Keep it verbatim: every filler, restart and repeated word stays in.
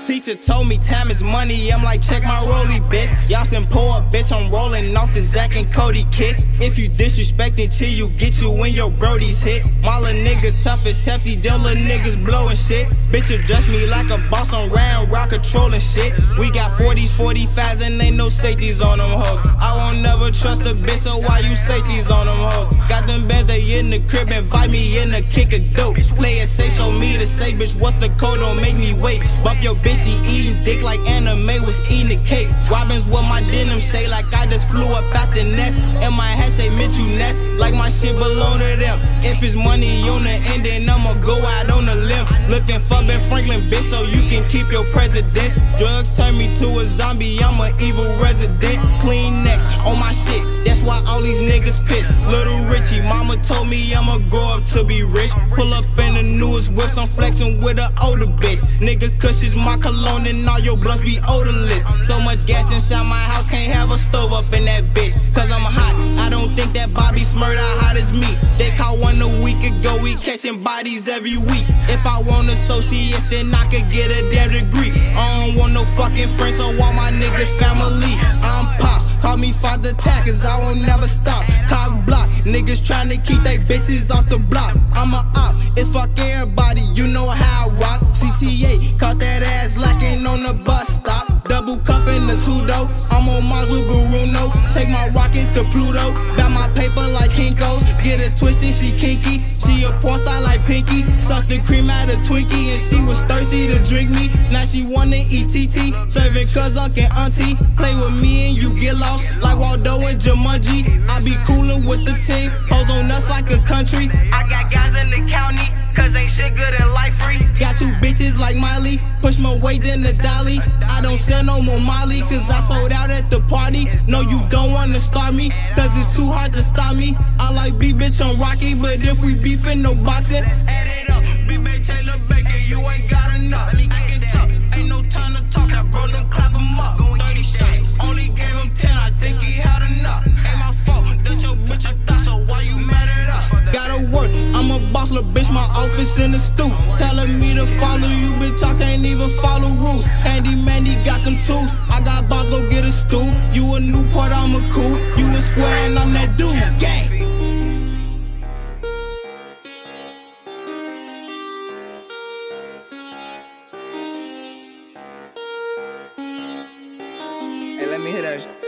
Teacher told me time is money, I'm like, check my rollie, bitch. Y'all some poor bitch, I'm rolling off the Zach and Cody kick. If you disrespecting till you get you when your brodies hit. My little niggas tough as hefty, them little niggas blowing shit. Bitch address me like a boss, I'm round rock controlling shit. We got forties, forty-fives and ain't no safeties on them hoes. I won't never trust a bitch, so why you safeties on them hoes? Got them bands, they in the crib, invite me in to kick a dope. Play it safe, show me to say, bitch, what's the code, don't make me wait. Bump your bitch, she eating dick like Anime was eating a cake. Robins with my denim say like I just flew up out the nest. And my hat say Mitchell Ness, like my shit belong to them. If it's money on the end, then I'ma go out on a limb. Looking for Ben Franklin, bitch, so you can keep your presidents. Drugs turn me to a zombie, I'm an evil resident. Clean necks on my shit, that's why all these niggas pissed. Little Richie, mama told me I'ma grow up to be rich. Pull up in the newest whips, I'm flexing with an older bitch. Niggas cushions my cologne and all your blunts be odorless. So much gas inside my house, can't have a stove up in that bitch. Cause I'm hot, I don't think that Bobby Smurda hot as me. They caught one a week ago, we catching bodies every week. If I want associates, then I could get a damn degree. I don't want no fucking friends, so all my niggas family. I'm Pops, call me Father Tack, cause I won't never stop. Cock block, niggas tryna keep they bitches off the block. I'm a op, it's fuck everybody, you know how I rock. C T A, caught that ass lacking on the bus stop. Double cup in the two-door, I'm on Mazu Bruno. Take my rocket to Pluto, got my paper like Kinko's. Get it twisted, she kinky, she a porn star like Pinky. Sucked the cream out of Twinkie and she was thirsty to drink me. Now she wanna eat T T, serving cuz uncle and auntie. Play with me and you get lost like Waldo and Jumanji. I be coolin' with the team, hoes on us like a country. I got guys in the county, cause ain't shit good in life free. Got two bitches like Miley, push my weight in the dolly. I don't sell no more Molly, cause I sold out at the party. No, you don't wanna start me, cause it's too hard to stop me. I like B bitch on Rocky, but if we beefin', no boxing. Add it up, Big Bay Taylor Baker, you ain't got enough. I can talk, ain't no time to talk, I bro, them clap him up. thirty shots, only gave him ten, I think he had enough. Ain't my fault, that your bitch a thought, so why you mad at us? Gotta work, I'm a boss, little bitch, my office in the stoop. Telling me to follow you, bitch, I can't even follow rules. Handy Mandy got them tools, I got boss, go get a stool. You a Newport, I'm a cool, you a square and I'm that dude, gang. Hey, let me hear that.